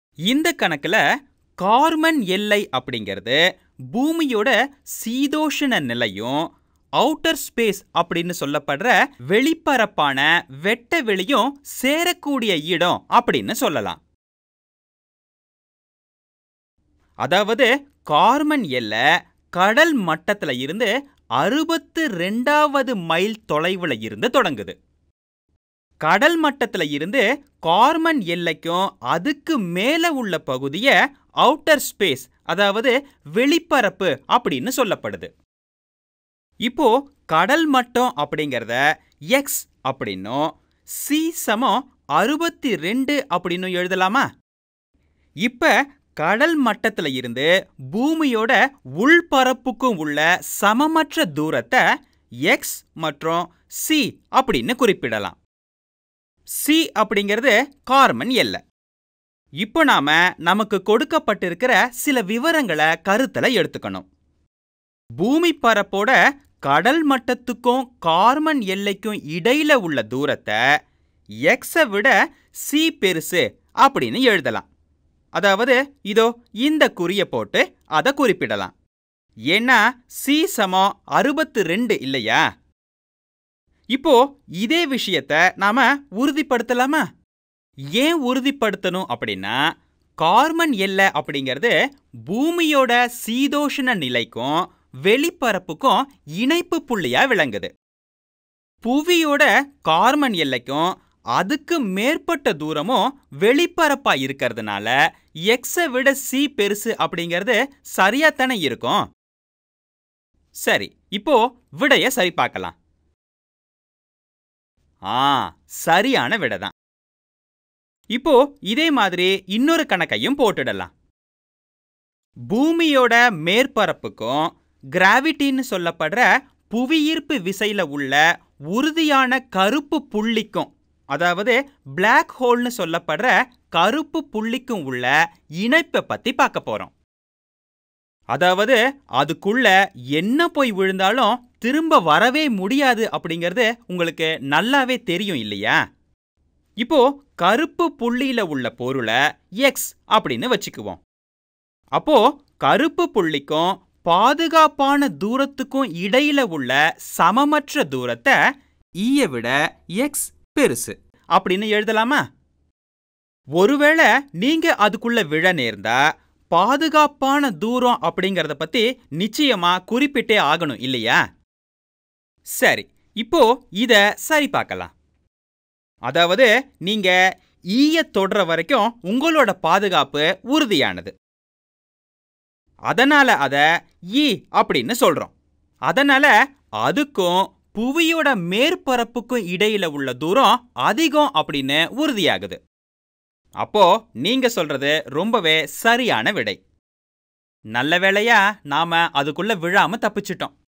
இந்த கணக்குல கார்மன் எல்லை அப்படிங்கிறது பூமியோட சீதோஷண நிலையும் அவுட்டர் ஸ்பேஸ் அப்படின்னு சொல்லப்படுற வெளிப்பரப்பான வெட்ட வெளியும் சேரக்கூடிய இடம் அப்படின்னு சொல்லலாம். அதாவது கார்மன் எல்லை கடல் மட்டத்துல இருந்து 62வது மைல் தொலைவுல இருந்து தொடங்குது. கடல் மட்டத்துல இருந்து கார்மன் எல்லைக்கும் அதுக்கு மேல உள்ள பகுதியை அவுட்டர் ஸ்பேஸ் அதாவது வெளிப்பரப்பு அப்படின்னு சொல்லப்படுது. இப்போ கடல் மட்டம் அப்படிங்கறத x அப்படின்னும் c சமம் 62 அப்படின்னு எழுதலாமா? இப்ப கடல் மட்டத்துல இருந்து பூமியோட உள்பரப்புக்கும் உள்ள சமமற்ற தூரத்தை x மற்றும் c அப்படின்னு குறிப்பிடலாம். c அப்படிங்கிறது கார்மன் எல்லை. இப்போ நமக்கு கொடுக்கப்பட்டிருக்கிற சில விவரங்களை கருத்துல எடுத்துக்கணும். பூமி பரப்போட கடல் மட்டத்துக்கும் கார்மன் எல்லைக்கும் இடையில உள்ள தூரத்தை x விட c பெருசு அப்படின்னு எழுதலாம். அதாவது இதோ இந்த குறிய போட்டு அதை குறிப்பிடலாம். ஏன்னா c சமம் 62 இல்லையா? இப்போ இதே விஷயத்தை நாம உறுதிப்படுத்தலாமா? ஏன் உறுதிப்படுத்தணும் அப்படின்னா கார்மன் எல்லை அப்படிங்கிறது பூமியோட சீதோஷண நிலைக்கும் வெளிப்பரப்புக்கும் இணைப்பு புள்ளியா விளங்குது. புவியோட கார்மன் எல்லைக்கும் அதுக்கு மேற்பட்ட தூரமும் வெளிப்பரப்பா இருக்கிறதுனால x விட c பெருசு அப்படிங்கிறது சரியாத்தானே இருக்கும். சரி, இப்போ விடைய சரி பார்க்கலாம். சரியான விடைதான். இப்போ இதே மாதிரி இன்னொரு கணக்கையும் போட்டுடலாம். பூமியோட மேற்பரப்புக்கும் கிராவிட்டின்னு சொல்லப்படுற புவியீர்ப்பு விசையில உள்ள உறுதியான கருப்பு புள்ளிக்கும் அதாவது பிளாக் ஹோல்னு சொல்லப்படுற கருப்பு புள்ளிக்கும் உள்ள இணைப்பை பத்தி பார்க்க போறோம். அதாவது அதுக்குள்ள என்ன போய் விழுந்தாலும் திரும்ப வரவே முடியாது அப்படிங்கிறது உங்களுக்கு நல்லாவே தெரியும் இல்லையா? இப்போ கருப்பு புள்ளியில உள்ள பொருளை x அப்படின்னு வச்சுக்குவோம். அப்போ கருப்பு புள்ளிக்கும் பாதுகாப்பான தூரத்துக்கும் இடையில உள்ள சமமற்ற தூரத்தை e விட x பெருசு அப்படின்னு எழுதலாமா? ஒருவேளை நீங்க அதுக்குள்ள விழ நேர்ந்தா பாதுகாப்பான தூரம் அப்படிங்கறத பத்தி நிச்சயமா குறிப்பிட்டே ஆகணும் இல்லையா? சரி, இப்போ இத சரி பார்க்கலாம். அதாவது நீங்க ஈய தொடுற வரைக்கும் உங்களோட பாதுகாப்பு உறுதியானது. அதனால அத ஈ அப்படின்னு சொல்றோம். அதனால அதுக்கும் புவியோட மேற்பரப்புக்கும் இடையில உள்ள தூரம் அதிகம் அப்படின்னு உறுதியாகுது. அப்போ நீங்க சொல்றது ரொம்பவே சரியான விடை. நல்ல வேளையா நாம அதுக்குள்ள விழாம தப்பிச்சிட்டோம்.